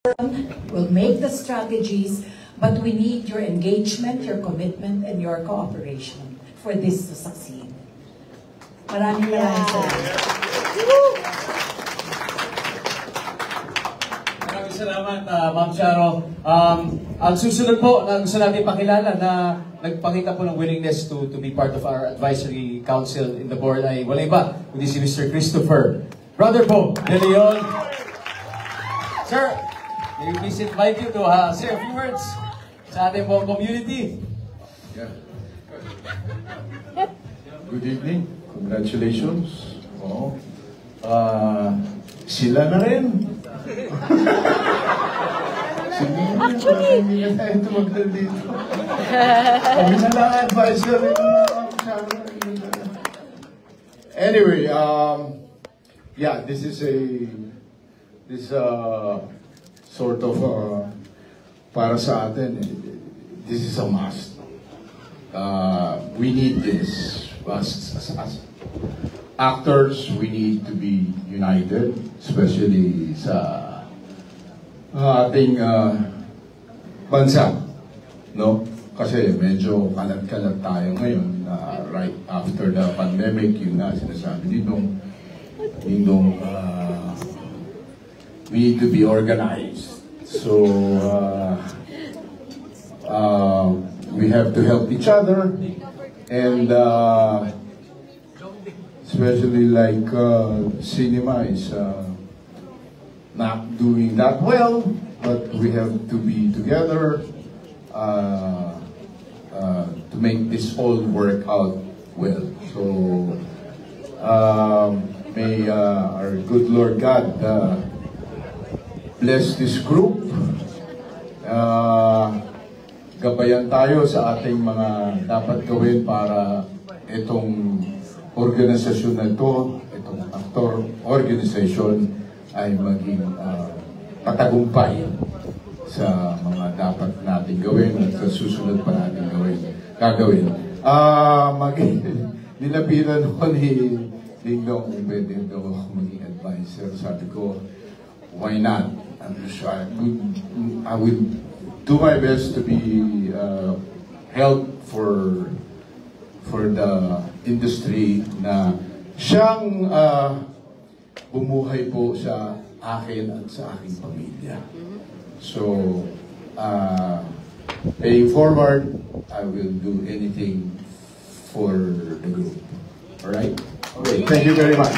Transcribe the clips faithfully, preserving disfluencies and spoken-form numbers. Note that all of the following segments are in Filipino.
We'll make the strategies, but we need your engagement, your commitment, and your cooperation for this to succeed. Maraming maraming salamat. Maraming salamat, uh, Ma'am Charo. Um, ang susunod po, na gusto natin pakilala na nagpakita po ng willingness to to be part of our advisory council in the board ay wala iba, kundi si Mister Christopher Brother po De Leon. Sir, may we please invite you to uh, say a few words sa ating pong community. Yeah. Good evening. Congratulations. Oh. Uh, sila na rin. Sige na, hindi na tayo tumagal dito. Kami na lang advisor. Anyway, um, yeah, this is a this uh, sort of uh, para sa atin, this is a must. Uh, we need this. As, as, as actors, we need to be united, especially sa uh, ating uh, bansa, no? Kasi medyo kalat-kalat tayo ngayon, uh, right after the pandemic, yun na sinasabi nitong, nitong uh, we need to be organized. So, uh, uh, we have to help each other. And uh, especially like uh, cinema is uh, not doing that well, but we have to be together uh, uh, to make this all work out well. So uh, may uh, our good Lord God uh, bless this group. Uh, Gabayan tayo sa ating mga dapat gawin para itong organisasyon na ito, itong actor organization ay maging uh, patagumpay sa mga dapat natin gawin at sa susunod pa natin gawin, gagawin. Uh, maging nilapitan ko ni Dingdong kung pwede daw ako maging advisor. Sabi ko, why not? I'm sure I would, I would do my best to be uh, help for for the industry na siyang uh, bumuhay po sa akin at sa aking pamilya. So, uh, paying forward, I will do anything for the group. Alright? Okay, thank you very much.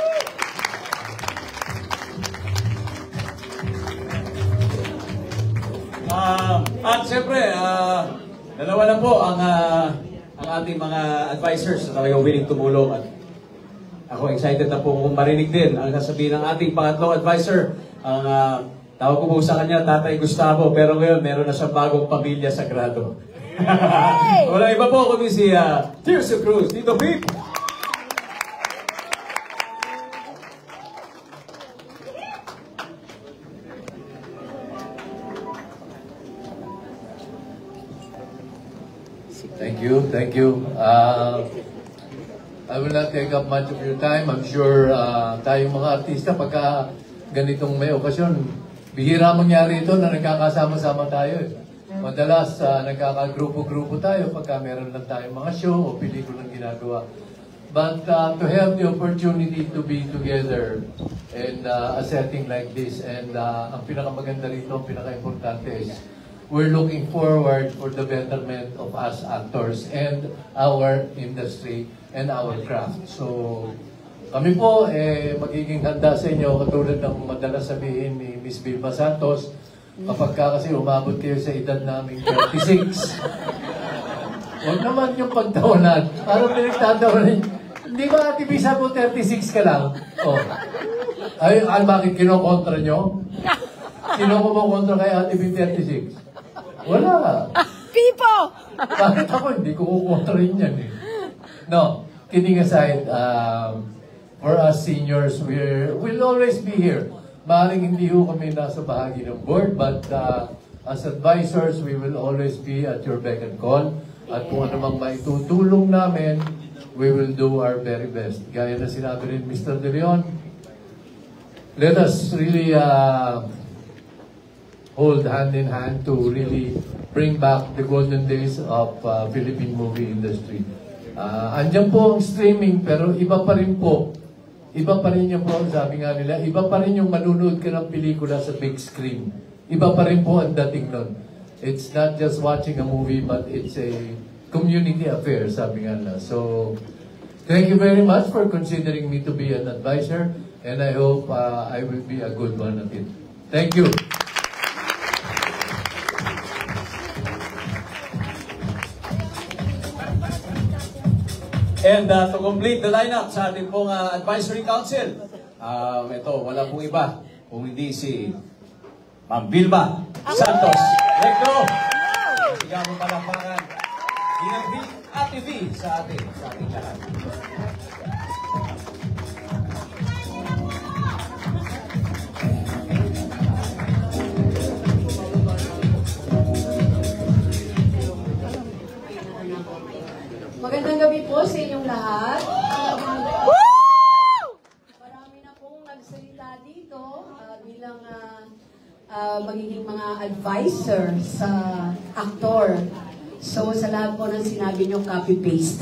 Uh, at siyempre, uh, dalawa na po ang, uh, ang ating mga advisors na talagang willing tumulong. At ako excited na po kung marinig din ang sasabihin ng ating pangatlong advisor. Ang uh, tawag ko po sa kanya, Tatay Gustavo, pero ngayon meron na siyang bagong pamilya sagrado. Wala iba po kung si uh, Tirso Cruz, Tito Pip! Thank you, thank you. Uh, I will not take up much of your time. I'm sure uh, tayong mga artista, pagka ganitong may okasyon, bihira mangyari ito na nagkakasama-sama tayo. Eh. Madalas uh, nagkakagrupo-grupo tayo pagka meron lang tayong mga show o pelikulang ginagawa. But uh, to have the opportunity to be together in uh, a setting like this, and uh, ang pinakamaganda rito, ang pinaka-importante is we're looking forward for the betterment of us actors and our industry and our craft. So, kami po, eh, magiging handa sa inyo, katulad ng madalas sabihin ni Miss Vilma Santos, kapag ka kasi umabot kayo sa edad namin thirty-six. Huwag naman yung pagtawanan. Parang pinagtatawanan. Hindi ba, Ate Bisa po, thirty-six ka lang? Oh. Ay, ay bakit kinokontra nyo? Sino ko mo kontra kay Ate B thirty-six? Wala. Pipo! Bakit ako hindi ko kukontra rin yan eh. No, kidding aside, um, for us seniors, we're, we'll always be here. Maaaring hindi ho kami nasa bahagi ng board, but uh, as advisors, we will always be at your beck and call. At kung ano mang maitutulong namin, we will do our very best. Gaya na sinabi rin Mister De Leon, let us really uh, hold hand in hand to really bring back the golden days of uh, Philippine movie industry. Uh, andyan po ang streaming, pero iba pa rin po. Iba pa rin yung po, sabi nga nila, iba pa rin yung manunood ka ng pelikula sa big screen. Iba pa rin po ang dating nun. It's not just watching a movie, but it's a community affair, sabi nga nila. So, thank you very much for considering me to be an advisor, and I hope uh, I will be a good one at it. Thank you. And uh, to complete the lineup sa ating pong uh, advisory council, um, ito, wala pong iba kung hindi si Ma'am Vilma Santos. Let's go! Bigyan mo palapakan. Inag-V at V sa ating, sa ating lahat. Magandang gabi po sa inyong lahat. Marami na pong nagsalita dito uh, bilang uh, uh, magiging mga advisor sa aktor. So, sa lahat po ng sinabi nyo, copy-paste.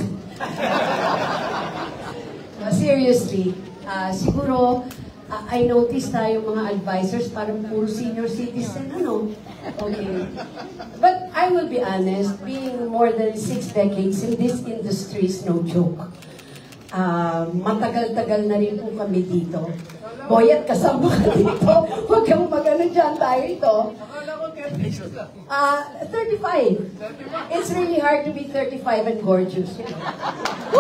uh, seriously, uh, siguro, uh, I noticed tayo mga advisors, parang puro senior citizen, ano? Okay. But I will be honest, being more than six decades in this industry is no joke. Uh, matagal-tagal na rin po kami dito. Boy, at kasama ka dito. Huwag kang mag-ano dyan tayo ito. Uh, thirty-five. It's really hard to be thirty-five and gorgeous. You know?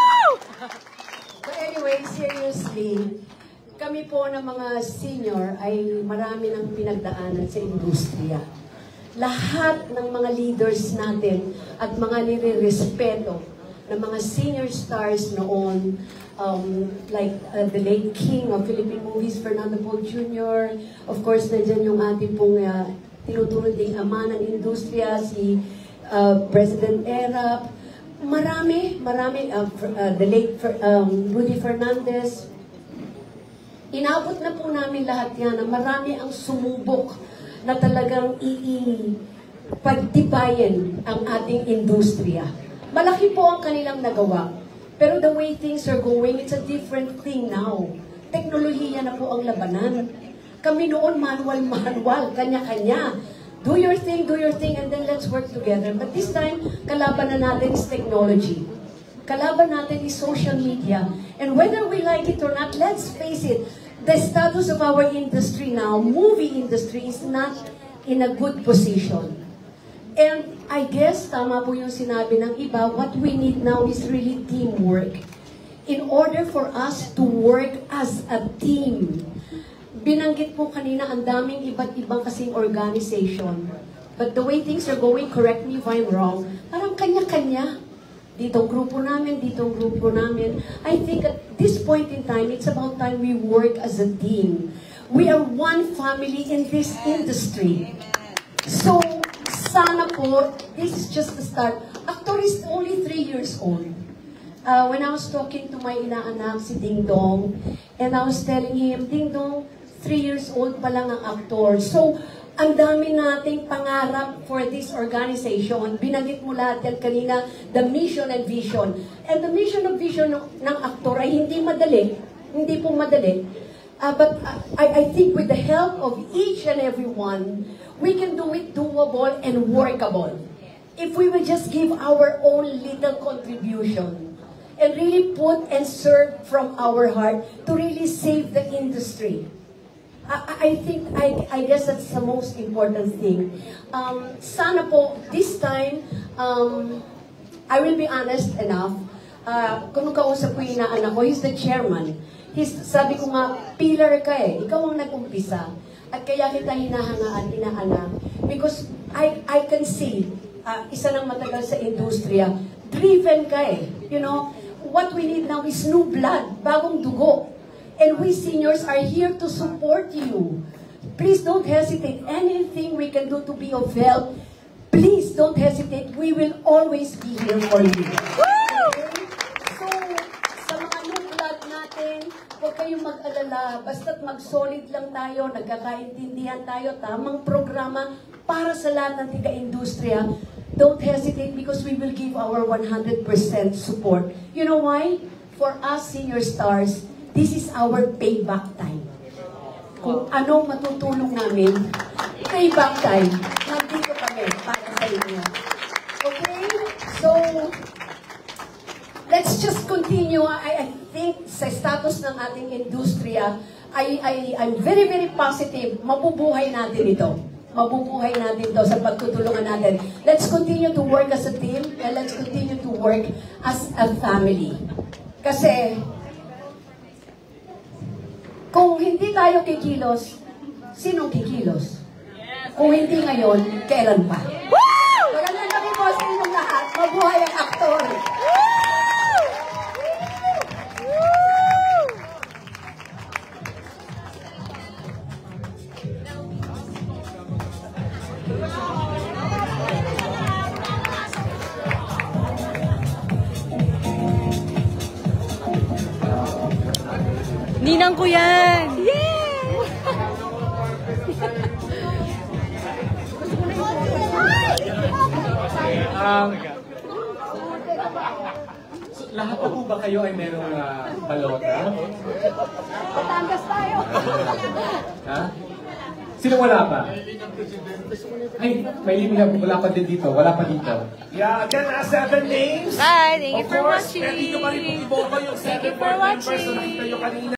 But anyway, seriously, kami po ng mga senior ay marami ng pinagdaanan sa industriya. Lahat ng mga leaders natin at mga nire-respeto ng mga senior stars noon, um, like uh, the late king of Philippine movies, Fernando Poe Junior Of course, nandiyan yung ating pong uh, tinutunod ding ama ng industriya, si uh, President Erap. Marami, marami, uh, uh, the late um, Rudy Fernandez. Inabot na po namin lahat yan na marami ang sumubok na talagang i-pagtibayin ang ating industriya. Malaki po ang kanilang nagawa. Pero the way things are going, it's a different thing now. Teknolohiya na po ang labanan. Kami noon, manual-manual, kanya-kanya. Do your thing, do your thing, and then let's work together. But this time, kalaban na natin is technology. Kalaban natin is social media. And whether we like it or not, let's face it, the status of our industry now, movie industry, is not in a good position. And I guess, tama po yung sinabi ng iba, what we need now is really teamwork. In order for us to work as a team, binanggit po kanina ang daming iba't ibang kasing organization. But the way things are going, correct me if I'm wrong, parang kanya-kanya. Ditong grupo namin, ditong grupo namin. I think at this point in time, it's about time we work as a team. We are one family in this industry. So, sana po, this is just the start. Actor is only three years old. Uh, when I was talking to my inaanak, si Ding Dong, and I was telling him, Ding Dong, three years old pa lang ang actor. So, ang dami nating pangarap for this organization. Binanggit mo lahat yan kanina, the mission and vision. And the mission and vision ng aktor ay hindi madali. Hindi po madali. Uh, but uh, I, I think with the help of each and every one, we can do it doable and workable. If we will just give our own little contribution and really put and serve from our heart to really save the industry. I, I think, I, I guess that's the most important thing. Um, sana po, this time, um, I will be honest enough, uh, kung kausap ko yung inaanak ko, he's the chairman. He's, sabi ko nga, pillar ka eh, ikaw ang nag-umpisa. At kaya kita hinahangaan, inaanak. Because I, I can see, uh, isa lang matagal sa industriya, driven ka eh. You know, what we need now is new blood, bagong dugo. And we seniors are here to support you. Please don't hesitate. Anything we can do to be of help, please don't hesitate. We will always be here for you. Okay? So, sa mga new blood natin, huwag kayong mag-alala. Basta't mag-solid lang tayo, nagkakaintindihan tayo, tamang programa para sa lahat ng tiga-industriya. Don't hesitate because we will give our one hundred percent support. You know why? For us senior stars, this is our payback time. Kung anong matutulong namin, payback time, nandito kami para sa inyo. Okay? So, let's just continue. I, I think sa status ng ating industriya, I, I, I'm very, very positive. Mabubuhay natin ito. Mabubuhay natin ito sa pagtutulungan natin. Let's continue to work as a team and let's continue to work as a family. Kasi, kung hindi tayo kikilos, sinong kikilos? Kung hindi ngayon, kailan pa? Magandang gabi po sa inyong lahat. Mabuhay ang aktor! Ninang ko yan! Um, so, lahat pa po ba kayo ay merong uh, balota? Patangas tayo! Ha? Sino wala pa? Ay, may limit na po. Wala pa din dito. Wala pa dito. Yeah, again, uh, seven names. Bye! Thank you Of for course, watching! pwede nyo pa rin iboto yung Thank seven you for board members na watching! nakita nyo kanina.